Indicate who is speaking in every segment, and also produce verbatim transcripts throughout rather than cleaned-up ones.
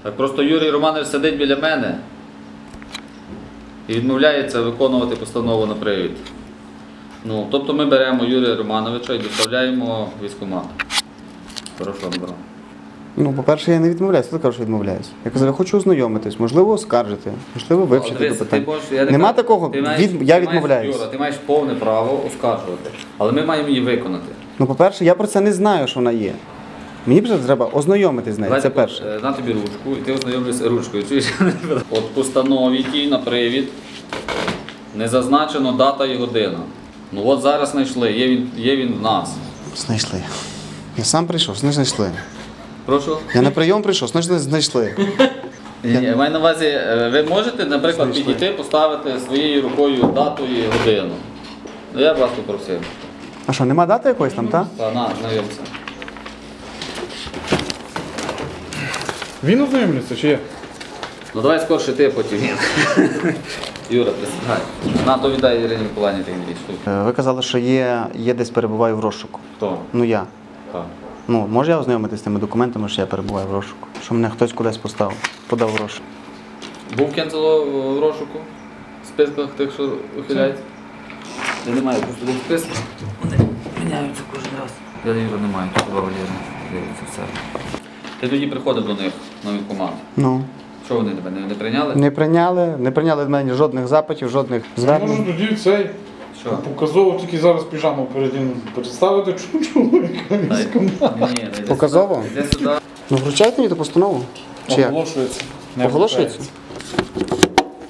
Speaker 1: Так просто Юрій Романович сидить біля мене і відмовляється виконувати постанову на привід. Ну, тобто ми беремо Юрія Романовича і доставляємо в військкомат. Хорошо, добре.
Speaker 2: Ну, по-перше, я не відмовляюся, ти кажеш, що відмовляюсь. Я казав, я хочу ознайомитись, можливо, оскаржити, можливо, вивчити до питання. Нема
Speaker 1: кажу,
Speaker 2: такого,
Speaker 1: маєш,
Speaker 2: від, я
Speaker 1: маєш,
Speaker 2: відмовляюсь.
Speaker 1: Юра, ти маєш повне право оскаржувати, але ми маємо її виконати.
Speaker 2: Ну, по-перше, я про це не знаю, що вона є. Мені просто треба ознайомитись з нею, це перше.
Speaker 1: На тобі ручку, і ти ознайомлюся ручкою. От в постанові тій на привід не зазначено дата і година. Ну от зараз знайшли, є він, є він в нас.
Speaker 2: Знайшли. Я сам прийшов, значить знайшли.
Speaker 1: Прошу?
Speaker 2: Я на прийом прийшов, значить знайшли.
Speaker 1: Ні, я маю на увазі, ви можете, наприклад,
Speaker 2: Знайшли.
Speaker 1: підійти, поставити своєю рукою дату і годину. Ну я б вас попросив.
Speaker 2: А що, нема дати якоїсь там, так?
Speaker 1: Та, на, знайомся.
Speaker 3: Він ознайомлюється чи я?
Speaker 1: Ну давай скорше ти, потім він. Юра, присягай. На, то віддай Ірині Миколаївні тих дві штуки.
Speaker 2: Е, Ви казали, що є, є десь перебуваю в розшуку.
Speaker 1: Хто?
Speaker 2: Ну я.
Speaker 1: Так.
Speaker 2: Ну, може я ознайомитись з тими документами, що я перебуваю в розшуку? Що мене хтось кудись поставив, подав в розшук.
Speaker 1: Був Кенцело в розшуку? В списках тих, що ухиляється? Я не маю просто один список. Вони міняються кожен раз. Я Юра не маю, тут два Валєри. Дивиться все. Ти тоді приходив до них на військкомат.
Speaker 2: Ну.
Speaker 1: Що вони тебе не, не прийняли?
Speaker 2: Не прийняли, не прийняли від мене жодних запитів, жодних
Speaker 3: Можу
Speaker 2: звернень.
Speaker 3: тоді цей
Speaker 1: Що?
Speaker 3: показово тільки зараз піжаму перед ним представити чоловіка військкомат.
Speaker 1: Ні, не йди
Speaker 2: Показово?
Speaker 1: сюди. Йди сюди.
Speaker 2: Ну, вручайте мені ту постанову. Чи як?
Speaker 3: Оголошується. Не
Speaker 2: Оголошується?
Speaker 3: вручається.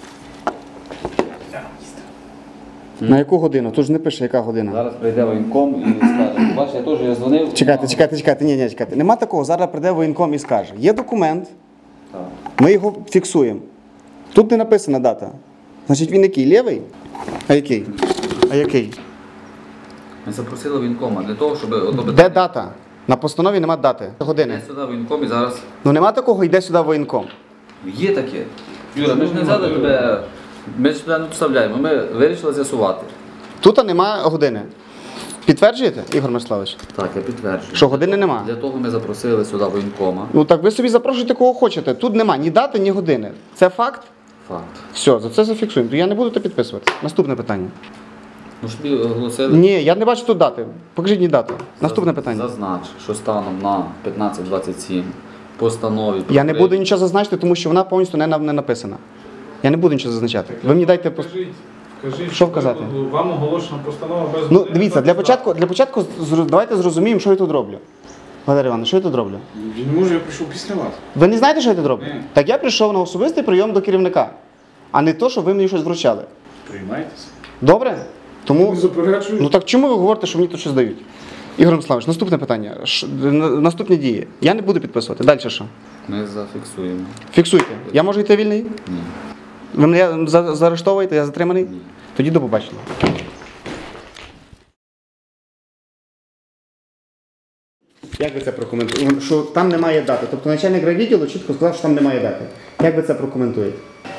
Speaker 2: На яку годину? Тут ж не пише, яка година.
Speaker 1: Зараз прийде воєнком і скаже. Бачиш, я теж я дзвонив.
Speaker 2: Чекайте, чекайте, чекайте, ні, ні, чекайте. Нема такого, зараз прийде воєнком і скаже. Є документ,
Speaker 1: Так.
Speaker 2: ми його фіксуємо. Тут не написана дата. Значить, він який? Лівий? А який? А який?
Speaker 1: Ми запросили воєнкома для того, щоб... ото
Speaker 2: Де дата? На постанові нема дати. Години.
Speaker 1: Йде сюди воєнком і зараз...
Speaker 2: Ну нема такого, йде сюди воєнком.
Speaker 1: Є таке. Юра, ми ж не взяли тебе... Ми ж тебе не поставляємо, ми вирішили з'ясувати.
Speaker 2: Тут нема години. Підтверджуєте, Ігор Мирославович?
Speaker 1: Так, я підтверджую.
Speaker 2: Що години нема?
Speaker 1: Для того ми запросили сюди воєнкома.
Speaker 2: Ну так ви собі запрошуйте кого хочете. Тут нема ні дати, ні години. Це факт?
Speaker 1: Факт.
Speaker 2: Все, за це зафіксуємо. То я не буду це підписувати. Наступне питання.
Speaker 1: Ну ж тобі оголосили...
Speaker 2: Ні, я не бачу тут дати. Покажіть мені дату. Наступне питання.
Speaker 1: Зазнач, що станом на п'ятнадцять двадцять сім постанові...
Speaker 2: Я не буду нічого зазначити, тому що вона повністю не, на- не написана. Я не буду нічого зазначати. Ви мені дайте пос-
Speaker 3: Кажіть, кажіть,
Speaker 2: Що вказати?
Speaker 3: Вам оголошена постанова без
Speaker 2: Ну,
Speaker 3: години,
Speaker 2: дивіться,
Speaker 3: без
Speaker 2: для
Speaker 3: дати.
Speaker 2: початку, для початку зр- давайте зрозуміємо, що я тут роблю. Валерій Іванович, що я тут роблю?
Speaker 3: Я не можу, я прийшов після вас.
Speaker 2: Ви не знаєте, що я тут роблю?
Speaker 3: Ні.
Speaker 2: Так я прийшов на особистий прийом до керівника, а не то, що ви мені щось вручали.
Speaker 3: Приймайтеся.
Speaker 2: Добре? Тому,
Speaker 3: Не заперечую.
Speaker 2: ну так чому ви говорите, що мені тут щось дають? Ігор Мирославович, наступне питання. Ш- на- Наступні дії. Я не буду підписувати. Далі що?
Speaker 1: Ми зафіксуємо.
Speaker 2: Фіксуйте. Я можу йти вільний?
Speaker 1: Ні.
Speaker 2: Ви мене за- заарештовуєте, я затриманий?
Speaker 1: Ні.
Speaker 2: Тоді до побачення. Як ви це прокоментуєте? Що там немає дати. Тобто начальник райвідділу чітко сказав, що там немає дати. Як ви це прокоментуєте?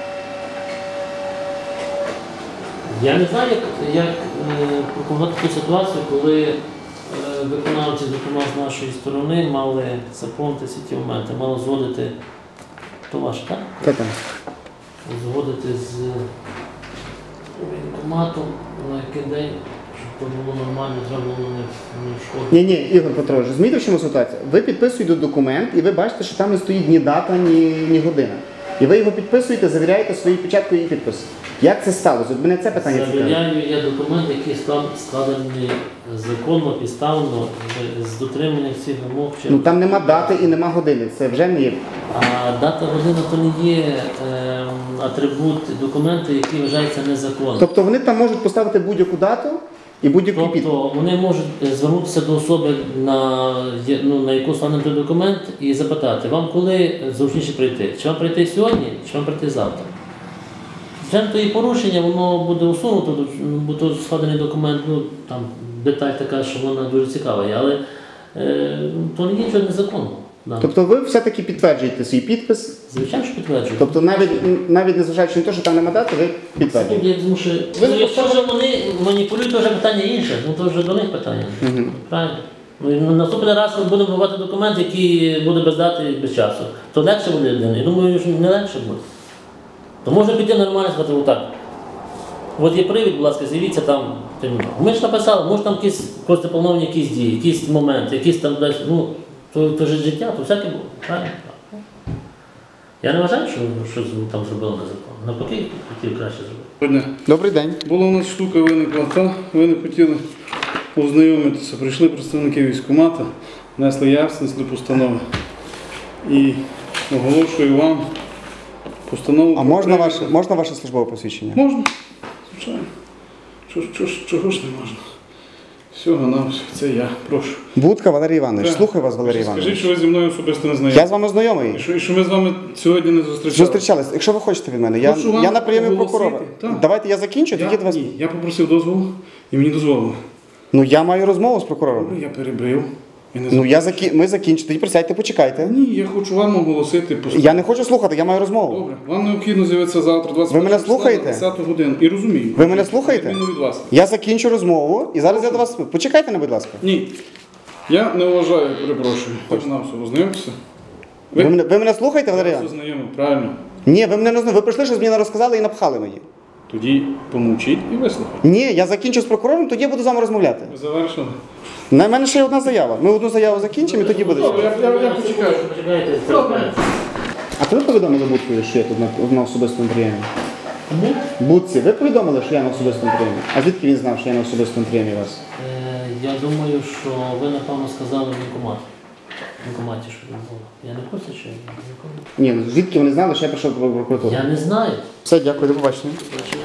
Speaker 4: Я не знаю, як, як е, прокоментувати ту ситуацію, коли е, виконавці, зокрема з нашої сторони, мали заповнити всі ті моменти, мали згодити, то ваше, так?
Speaker 2: Що там?
Speaker 4: Згодити з воєнкоматом на який день, щоб то було нормально, зроблено не, не в шкоді.
Speaker 2: Ні, ні, Ігор Петрович, розумієте, в чому ситуація? Ви підписуєте документ і ви бачите, що там не стоїть ні дата, ні, ні година. І ви його підписуєте, завіряєте своєю печаткою і підпис. Як це сталося? От мене це питання цікавить.
Speaker 4: Завіряю я документ, який склад- складений законно, підставно, з дотриманням всіх вимог.
Speaker 2: Ну там нема дати і нема години. Це вже не є.
Speaker 4: А дата година то не є е, атрибут документу, який вважається незаконним.
Speaker 2: Тобто вони там можуть поставити будь-яку дату і будь-який підпис.
Speaker 4: Тобто вони можуть звернутися до особи, на, є- ну, на яку складений той документ, і запитати, вам коли зручніше прийти? Чи вам прийти сьогодні, чи вам прийти завтра? Звичайно, то і порушення, воно буде усунуто, бо то складений документ, ну, там деталь така, що вона дуже цікава, є, але е, то не є нічого незаконного. Да.
Speaker 2: Тобто ви все-таки підтверджуєте свій підпис.
Speaker 4: Звичайно, що підтверджую.
Speaker 2: Тобто навіть, навіть незважаючи на те, що там нема дати, ви підтверджуєте.
Speaker 4: Я думаю, що
Speaker 2: Ви
Speaker 4: ну, якщо
Speaker 2: поставили-
Speaker 4: вже вони маніпулюють, то вже питання інше, ну то вже до них питання.
Speaker 2: Мгм.
Speaker 4: Правильно? Ну, і на наступний раз ми будемо готувати документ, який буде без дати і без часу. То легше буде людині. Я думаю, що не легше буде. То можна піти нормально сказати отак. От є привід, будь ласка, з'явіться там. Ми ж написали, може там якісь просто плановані якісь дії, якісь моменти, якісь там десь, ну, то, то ж життя, то всяке було. Правильно? Я не вважаю, що щось там зробили незаконно. Навпаки, хотів краще зробити.
Speaker 2: Добрий день.
Speaker 3: Була у нас штука виникла, та ви не хотіли ознайомитися. Прийшли представники військкомата, внесли явственність до постанови. І оголошую вам постанову.
Speaker 2: А
Speaker 3: про
Speaker 2: можна
Speaker 3: привід.
Speaker 2: ваше, можна ваше службове посвідчення?
Speaker 3: Можна, звичайно. Чого, чого, чого ж не можна? Всього на все, це я, прошу.
Speaker 2: Будка Валерій Іванович.
Speaker 3: Так.
Speaker 2: Слухаю вас, Валерій
Speaker 3: Скажіть,
Speaker 2: Іванович.
Speaker 3: що ви зі мною особисто не знайомі.
Speaker 2: Я з вами
Speaker 3: І
Speaker 2: знайомий.
Speaker 3: що, і що ми з вами сьогодні не зустрічалися.
Speaker 2: Зустрічались. Якщо ви хочете від мене, я,
Speaker 3: Хочу вам
Speaker 2: я на прийомі
Speaker 3: оголосити.
Speaker 2: прокурора.
Speaker 3: Так.
Speaker 2: Давайте я закінчу,
Speaker 3: Я,
Speaker 2: тоді до вас.
Speaker 3: ні, я попросив дозволу і мені дозволили.
Speaker 2: Ну я маю розмову з прокурором.
Speaker 3: Я перебрив. Я не
Speaker 2: Ну я закі... ми закінчимо. Тоді присядьте, почекайте.
Speaker 3: Ні, я хочу вам оголосити постанову.
Speaker 2: Я не хочу слухати, я маю розмову.
Speaker 3: Добре, вам необхідно з'явитися завтра, двадцять
Speaker 2: Ви мене
Speaker 3: числа
Speaker 2: слухаєте?
Speaker 3: на десяту годину. І розумію.
Speaker 2: Ви мене слухаєте?
Speaker 3: На відміну від вас.
Speaker 2: Я закінчу розмову і зараз я до вас. Почекайте, не, будь ласка.
Speaker 3: Ні. Я не вважаю, перепрошую. Хочу нам все ознайомитися.
Speaker 2: Ви мене, ви мене слухаєте, Валерій
Speaker 3: Вас
Speaker 2: Іванович?
Speaker 3: ознайомив, правильно.
Speaker 2: Ні, ви мене не знаєте. Ви прийшли, щось мені не розказали і напхали мені.
Speaker 3: Тоді помовчіть і вислухайте.
Speaker 2: Ні, я закінчу з прокурором, тоді я буду з вами розмовляти.
Speaker 3: Ви завершили?
Speaker 2: На мене ще є одна заява. Ми одну заяву закінчимо і тоді буде.
Speaker 3: Добре, я, я, я почекаю.
Speaker 4: Почекайте, це розбереться.
Speaker 2: А то ви повідомили Будкою, що я тут на, на особистому прийомі?
Speaker 4: Кому?
Speaker 2: Будці, ви повідомили, що я на особистому прийомі? А звідки він знав, що я на особистому прийомі у вас?
Speaker 4: Е, Я думаю, що ви, напевно, сказали в військкомат. В військкоматі, що там було. Я не в курсі, що я ніколи.
Speaker 2: Ні, ну звідки вони знали, що я прийшов до прокуратури?
Speaker 4: Я не знаю.
Speaker 2: Все, дякую, до побачення.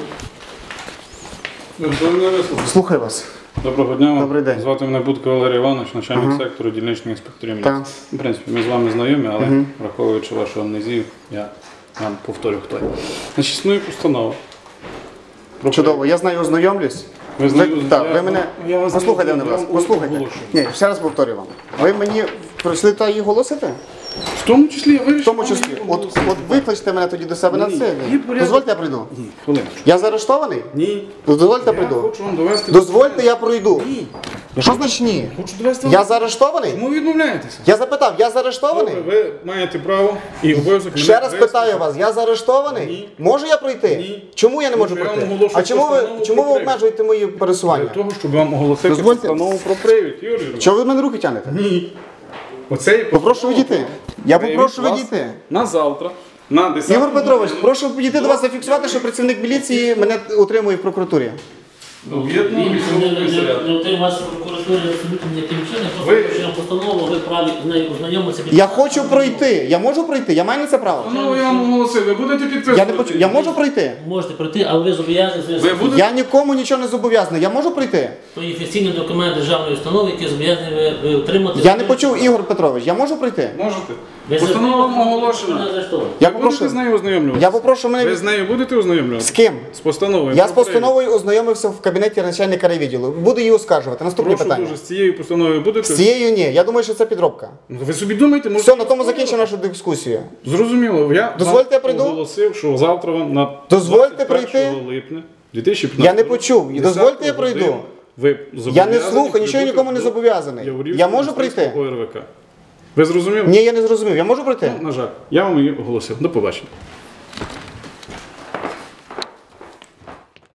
Speaker 3: Ви готові мене вислухати?
Speaker 2: Слухаю вас.
Speaker 3: Доброго дня. вам.
Speaker 2: Добрий день.
Speaker 3: Звати мене Будко Валерій Іванович, начальник
Speaker 2: Ага.
Speaker 3: сектору дільничних інспекторів
Speaker 2: Так.
Speaker 3: міліції. В принципі, ми з вами знайомі, але
Speaker 2: Мгм.
Speaker 3: враховуючи вашу амнезію, я вам повторю, хто я. Значить, існує постанова. Про
Speaker 2: Чудово, я з нею ознайомлюсь.
Speaker 3: Ви
Speaker 2: Ви,
Speaker 3: знайомі-
Speaker 2: так,
Speaker 3: я-
Speaker 2: ви мене.
Speaker 3: я вас
Speaker 2: Послухайте
Speaker 3: не
Speaker 2: мене, будь ласка,
Speaker 3: знайомий,
Speaker 2: послухайте.
Speaker 3: оголошую.
Speaker 2: Ні, ще раз повторюю вам. Ви мені прийшли та її голосити?
Speaker 3: В тому числі я вирішив.
Speaker 2: В тому
Speaker 3: вам
Speaker 2: числі.
Speaker 3: її
Speaker 2: От,
Speaker 3: оголосити.
Speaker 2: от викличте мене тоді до себе на
Speaker 3: Ні,
Speaker 2: це.
Speaker 3: є порядок.
Speaker 2: Дозвольте, я прийду.
Speaker 3: Ні, хвилиночку.
Speaker 2: Я заарештований?
Speaker 3: Ні.
Speaker 2: Дозвольте, я
Speaker 3: Я
Speaker 2: прийду.
Speaker 3: хочу вам довести.
Speaker 2: Дозвольте, я пройду.
Speaker 3: Ні.
Speaker 2: Що значить ні?
Speaker 3: Хочу довести
Speaker 2: Я
Speaker 3: вам.
Speaker 2: заарештований?
Speaker 3: Чому ви відмовляєтеся?
Speaker 2: Я запитав, я заарештований?
Speaker 3: Добре, ви маєте право і обов'язок мене
Speaker 2: Ще раз
Speaker 3: вислухати.
Speaker 2: питаю вас, я заарештований?
Speaker 3: Ні.
Speaker 2: Можу я пройти?
Speaker 3: Ні.
Speaker 2: Чому я не можу
Speaker 3: Тому що я
Speaker 2: пройти?
Speaker 3: вам оголошую
Speaker 2: А чому ви,
Speaker 3: постанову
Speaker 2: чому
Speaker 3: про
Speaker 2: ви
Speaker 3: привід.
Speaker 2: обмежуєте мої
Speaker 3: Для
Speaker 2: пересування?
Speaker 3: того, щоб вам оголосити
Speaker 2: Дозвольте.
Speaker 3: постанову про привід, Юрій Романович.
Speaker 2: Чого ви мене руки тянете?
Speaker 3: Ні. Оце є
Speaker 2: Попрошу
Speaker 3: постанова
Speaker 2: відійти.
Speaker 3: про-
Speaker 2: Я
Speaker 3: Привід
Speaker 2: попрошу
Speaker 3: вас
Speaker 2: відійти.
Speaker 3: На завтра, на десяту
Speaker 2: Ігор Петрович,
Speaker 3: годину.
Speaker 2: прошу підійти до вас зафіксувати, що працівник міліції мене утримує в прокуратурі.
Speaker 3: Об'єднаного
Speaker 4: Він не-
Speaker 3: військового
Speaker 4: не-
Speaker 3: комісаріату.
Speaker 4: не отримав вас в прокуратурі абсолютно ніяким чином,
Speaker 3: Ви-
Speaker 4: просто що постанову, ви праві з нею ознайомитися.
Speaker 2: Я хочу пройти. Я можу пройти? Я маю на це право.
Speaker 3: Ну, я вам оголосив, ви будете підписувати.
Speaker 2: Я не почу. Я можу пройти?
Speaker 4: Можете пройти, але ви зобов'язані
Speaker 3: Ви будете?
Speaker 2: Я нікому нічого не зобов'язаний. Я можу пройти?
Speaker 4: то є офіційний документ державної установи, який зобов'язані ви, ви отримати.
Speaker 2: Я не почув, Ігор Петрович. Я можу пройти?
Speaker 3: Можете.
Speaker 4: Ви
Speaker 3: Постанова вам
Speaker 4: зобов'язані, ви
Speaker 3: оголошена.
Speaker 4: не арештовані.
Speaker 2: Я
Speaker 3: Ви будете
Speaker 2: попрошу.
Speaker 3: з нею ознайомлюватися?
Speaker 2: Я попрошу мене
Speaker 3: Ви
Speaker 2: від-
Speaker 3: з нею будете ознайомлюватися?
Speaker 2: З ким?
Speaker 3: З постановою.
Speaker 2: Я
Speaker 3: про
Speaker 2: з
Speaker 3: привід.
Speaker 2: постановою ознайомився в кабінеті начальника райвідділу. Буду її оскаржувати. Наступне
Speaker 3: Прошу
Speaker 2: питання.
Speaker 3: дуже, з цією постановою будете?
Speaker 2: З цією ні. Я думаю, що це підробка.
Speaker 3: Ну, ви собі думаєте, може...
Speaker 2: Все, на тому закінчимо нашу дискусію.
Speaker 3: Зрозуміло. Я
Speaker 2: Дозвольте, я
Speaker 3: вам
Speaker 2: прийду?
Speaker 3: оголосив, що завтра вам на
Speaker 2: Дозвольте
Speaker 3: двадцять першого
Speaker 2: прийти?
Speaker 3: липня дві тисячі п'ятнадцятого
Speaker 2: Я не почув.
Speaker 3: року,
Speaker 2: Дозвольте, я
Speaker 3: десяту
Speaker 2: пройду.
Speaker 3: годину Ви
Speaker 2: Я не
Speaker 3: зобов'язані
Speaker 2: слухаю, нічого я
Speaker 3: прибути
Speaker 2: нікому не
Speaker 3: до
Speaker 2: зобов'язаний.
Speaker 3: Яворівського
Speaker 2: Я можу прийти?
Speaker 3: мистецького РВК. Ви зрозуміли?
Speaker 2: Ні, я не зрозумів. Я можу пройти?
Speaker 3: На жаль, я вам її оголосив. До побачення.